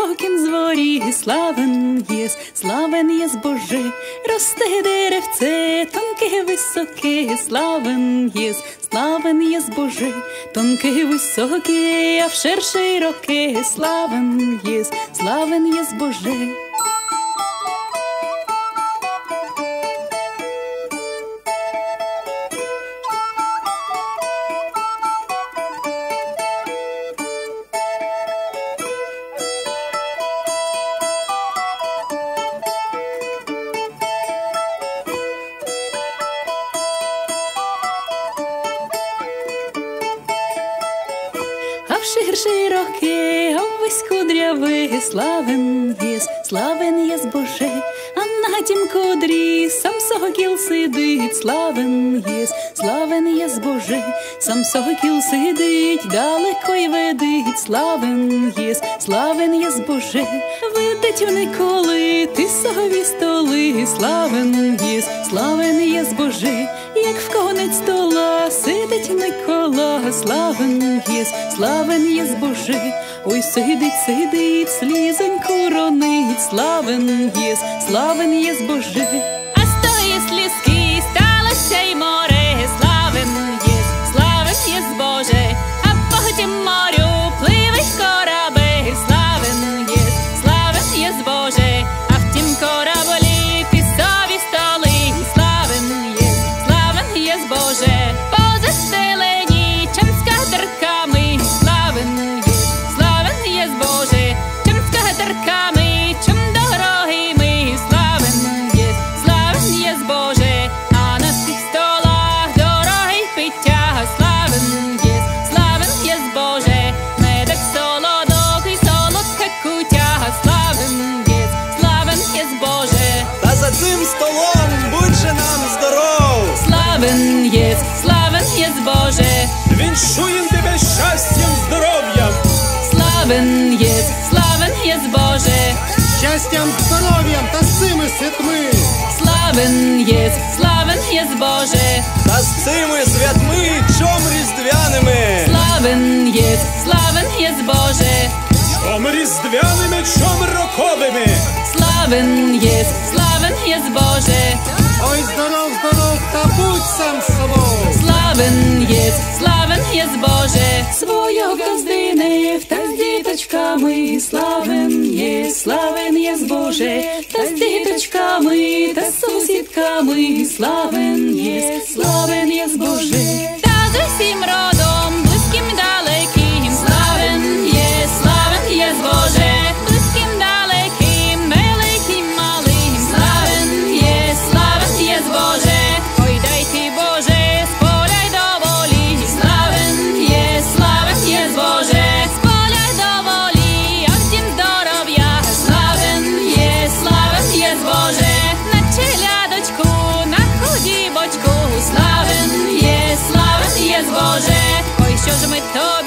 високім зворі, славен єс Боже, росте деревце, тонке високе, славен єс Боже, тонке високе, а вшир широке, славен єс Боже. А вшир широке, а ввесь кудряве, славен єс Боже, а на тім кудрі сам сокіл сидить, славен єс Боже, сам сокіл сидить, далеко й ведить, славен єс Боже, видить ніколи ти сові столи, славен єс Боже, як в конець стола сидить Микола, славен єс Боже, ой сидить, слізоньку ронить, славен єс Боже. А з тої слізки сталося й море, славен єс Боже, а потім морю пливе корабель, славен єс Боже, а в тім кораблі пісові столи, славен єс Боже, позастелені чим-скатерками, славен єс Боже, чим-скатерками, чим дорогими, славен єс Боже, а на тих столах дороги пиття, славен єс Боже, медок солодок і солодка кутя, славен єс Боже. Та за цим столом будь же нам здоров! Славен єс Боже, Віншуєм тебе щастям, здоров'ям! славен єс Боже, Щастям, здоров'ям та з цими святми! славен єс Боже, Та з цими святми чом різдвяними! славен єс Боже, Чом різдвяними, чом роковими! славен єс Боже, Ой, здоров, та будь сам собою! славен єс Боже, свого газдинив та з діточками, славен єс Боже, та з діточками, та з сусідками, славен єс Боже, та з усім родом, близьким далеким, славен єс Боже, близьким далеким, великим малим, славен єс Боже, ой дай ти Боже, споляй доволі, славен єс Боже, споляй доволі, а втім здоров'я, славен єс Боже, на челядочку, на худібочку, славен єс Боже, ой що ж ми тобі